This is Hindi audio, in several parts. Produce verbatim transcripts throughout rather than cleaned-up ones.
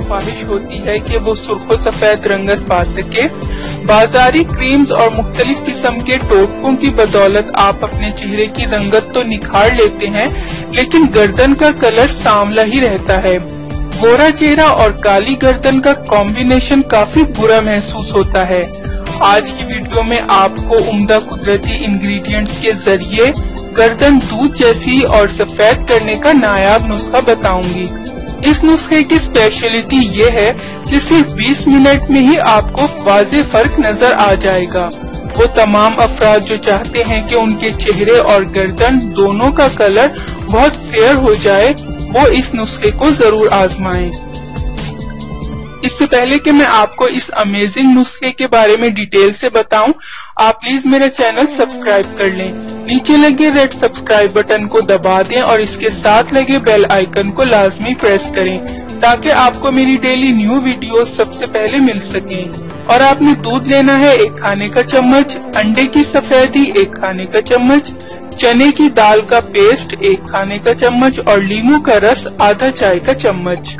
ख्वाहिश होती है कि वो सुर्खो सफेद रंगत पा सके। बाजारी क्रीम्स और मुख्तलिफ किस्म के टोटकों की बदौलत आप अपने चेहरे की रंगत तो निखार लेते हैं, लेकिन गर्दन का कलर सांवला ही रहता है। गोरा चेहरा और काली गर्दन का कॉम्बिनेशन काफी बुरा महसूस होता है। आज की वीडियो में आपको उम्दा कुदरती इंग्रेडिएंट्स के जरिए गर्दन दूध जैसी और सफेद करने का नायाब नुस्खा बताऊंगी। इस नुस्खे की स्पेशलिटी ये है कि सिर्फ बीस मिनट में ही आपको वाज़ेह फर्क नजर आ जाएगा। वो तमाम अफराद जो चाहते हैं कि उनके चेहरे और गर्दन दोनों का कलर बहुत फेयर हो जाए, वो इस नुस्खे को जरूर आजमाएं। इससे पहले कि मैं आपको इस अमेजिंग नुस्खे के बारे में डिटेल से बताऊं, आप प्लीज मेरा चैनल सब्सक्राइब कर लें। नीचे लगे रेड सब्सक्राइब बटन को दबा दें और इसके साथ लगे बेल आइकन को लाजमी प्रेस करें ताकि आपको मेरी डेली न्यू वीडियोस सबसे पहले मिल सकें। और आपने दूध लेना है एक खाने का चम्मच, अंडे की सफेदी एक खाने का चम्मच, चने की दाल का पेस्ट एक खाने का चम्मच और लीमू का रस आधा चाय का चम्मच।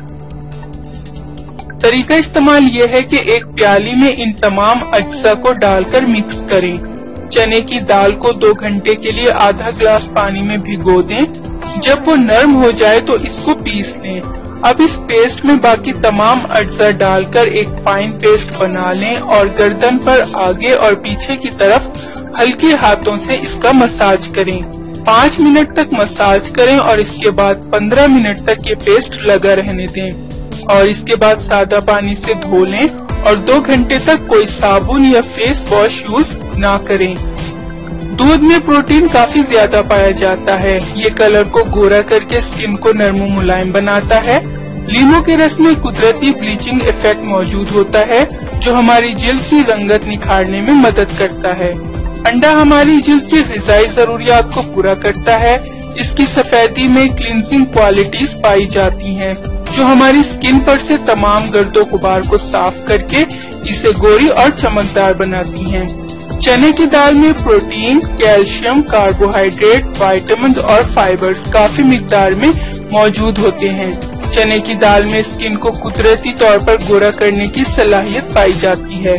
तरीका इस्तेमाल ये है कि एक प्याली में इन तमाम अज्जा को डालकर मिक्स करें। चने की दाल को दो घंटे के लिए आधा ग्लास पानी में भिगो दें। जब वो नरम हो जाए तो इसको पीस लें। अब इस पेस्ट में बाकी तमाम अज्जा डालकर एक फाइन पेस्ट बना लें और गर्दन पर आगे और पीछे की तरफ हल्के हाथों से इसका मसाज करें। पाँच मिनट तक मसाज करें और इसके बाद पंद्रह मिनट तक ये पेस्ट लगा रहने दें और इसके बाद सादा पानी से धो लें और दो घंटे तक कोई साबुन या फेस वॉश यूज ना करें। दूध में प्रोटीन काफी ज्यादा पाया जाता है। ये कलर को गोरा करके स्किन को नरम मुलायम बनाता है। लीमू के रस में कुदरती ब्लीचिंग इफेक्ट मौजूद होता है जो हमारी जिल्द की रंगत निखारने में मदद करता है। अंडा हमारी जिल्द की ग़िज़ाई जरूरियात को पूरा करता है। इसकी सफेदी में क्लींजिंग क्वालिटीज पाई जाती हैं जो हमारी स्किन पर से तमाम गर्दो गुबार को साफ करके इसे गोरी और चमकदार बनाती हैं। चने की दाल में प्रोटीन, कैल्शियम, कार्बोहाइड्रेट, विटामिन और फाइबर्स काफी मिकदार में मौजूद होते हैं। चने की दाल में स्किन को कुदरती तौर पर गोरा करने की सलाहियत पाई जाती है।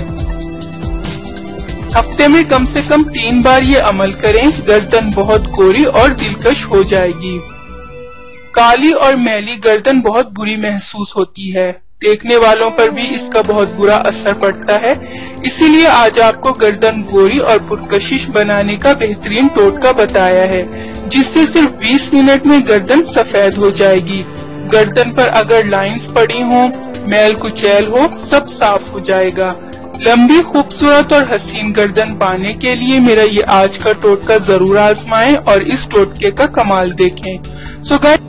हफ्ते में कम से कम तीन बार ये अमल करें, गर्दन बहुत गोरी और दिलकश हो जाएगी। काली और मैली गर्दन बहुत बुरी महसूस होती है। देखने वालों पर भी इसका बहुत बुरा असर पड़ता है। इसीलिए आज आपको गर्दन गोरी और पुरकशिश बनाने का बेहतरीन टोटका बताया है जिससे सिर्फ बीस मिनट में गर्दन सफेद हो जाएगी। गर्दन पर अगर लाइंस पड़ी हों, मैल कुचैल हो, सब साफ हो जाएगा। लंबी, खूबसूरत और हसीन गर्दन पाने के लिए मेरा ये आज का टोटका जरूर आजमाएं और इस टोटके का कमाल देखें। सो गाइस,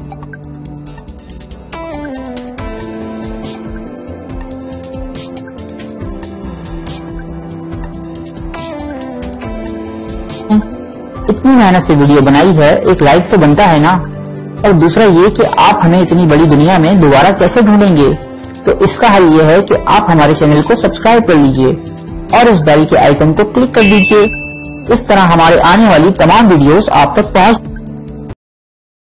इतनी मेहनत से वीडियो बनाई है, एक लाइक तो बनता है ना। और दूसरा ये कि आप हमें इतनी बड़ी दुनिया में दोबारा कैसे ढूंढेंगे, तो इसका हल ये है कि आप हमारे चैनल को सब्सक्राइब कर लीजिए और इस बेल के आइकन को क्लिक कर दीजिए। इस तरह हमारे आने वाली तमाम वीडियोस आप तक पहुंच